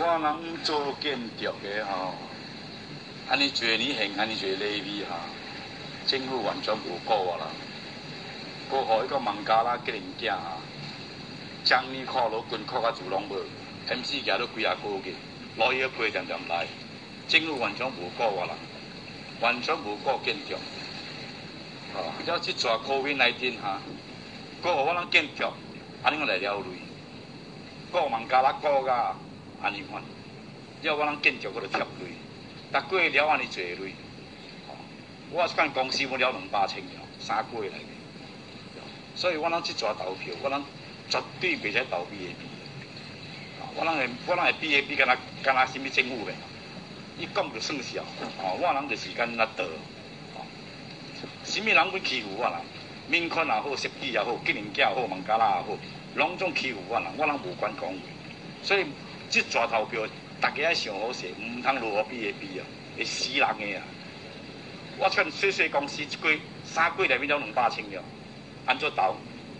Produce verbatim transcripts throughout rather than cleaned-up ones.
我人做建筑的吼，安尼侪年限，安尼侪礼味哈，政府完全无顾我啦，顾互迄个孟加拉吉人囝哈，江泥靠路滚靠甲自拢无 ，M C 行到几啊个月，老爷批常常来，政府完全无顾我啦，完全无顾建筑。哦，了即逝 Covid 十九 哈，顾互我人建筑，安尼我来了累，顾孟加拉顾甲安尼款，了我人建筑搁着贴累，逐个月了安尼侪累。哦，我即间公司我了两百千了，三个月来。所以我人即逝投票，我人绝对袂使投 P A P。我人会，我人会 P A P 敢若敢若什物政府个，伊讲就算是哦。哦，我人就是敢若倒。什么人会欺负我人？民权也好，设计也好，吉人囝也好，孟加拉也好，拢总欺负我人，我人无管讲话。所以即逝投票，大家爱想好势，毋通落予 P A P 啊，会死人个啊！我像小小公司，一个月三个月内面了两百千了，安怎投？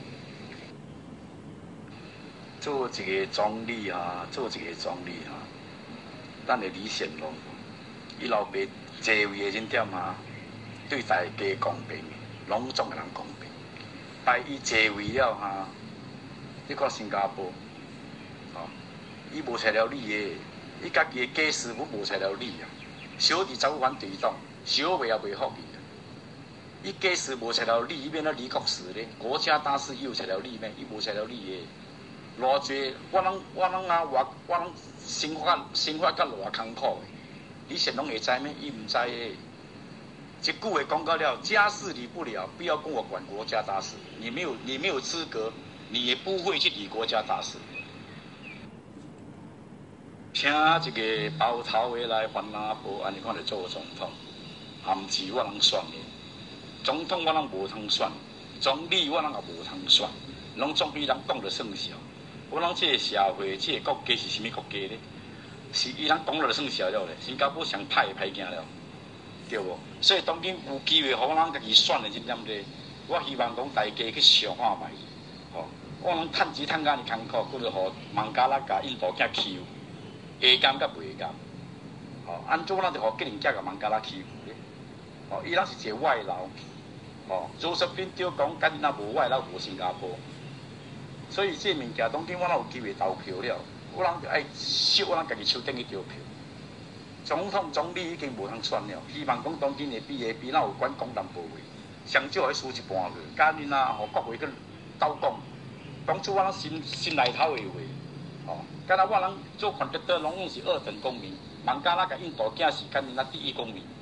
做一个总理哈，做一个总理哈，咱的李显龙，伊老爸坐位的人点哈。对大家公平，拢总个人公平。但伊坐位了哈，你看新加坡，哦，伊无采了理的，伊家己的家事务无采了理啊。小弟走反对党，小妹也袂服伊啊。伊家事无采了理，伊变了理国事咧。国家大事伊有采了理咩？伊无采了理的。偌济我人我人啊，我我人生活生活甲偌艰苦的，你先拢会知咩？伊毋知的。一句话讲到了，家事理不了，不要跟我管国家大事。你没有，你没有资格，你也不会去理国家大事。请一个包头的来翻阿婆，安尼看来做总统，也毋是我人选的。总统我人无通选，总理我人也无通选，拢总比人讲了算数。我人这个社会，这个国家是啥物国家呢？是伊人讲了算数了咧。新加坡上歹的歹行了。对无？所以当今有机会，互咱家己选的真点多。我希望讲大家去想看卖，吼、哦，我人趁钱趁甲尼艰苦，搁着互孟加拉甲印度囝欺负，会甘甲袂甘？吼、哦，安怎咱就互吉人囝甲孟加拉欺负咧？吼、哦，伊人是一个外劳，吼、哦，做十篇就讲，假如若无外劳无新加坡，所以这物件当今我若有机会投票了，我人就爱惜我人家己手顶去投票。总统、总理已经无通选了，希望讲当今的 P A P 哪有管讲淡薄话，上少会输一半去。假如啊，互国会去斗讲，讲出我人心心内头的话，哦，敢若我人做反对党拢是二等公民，孟加拉甲印度囝是敢若第一公民。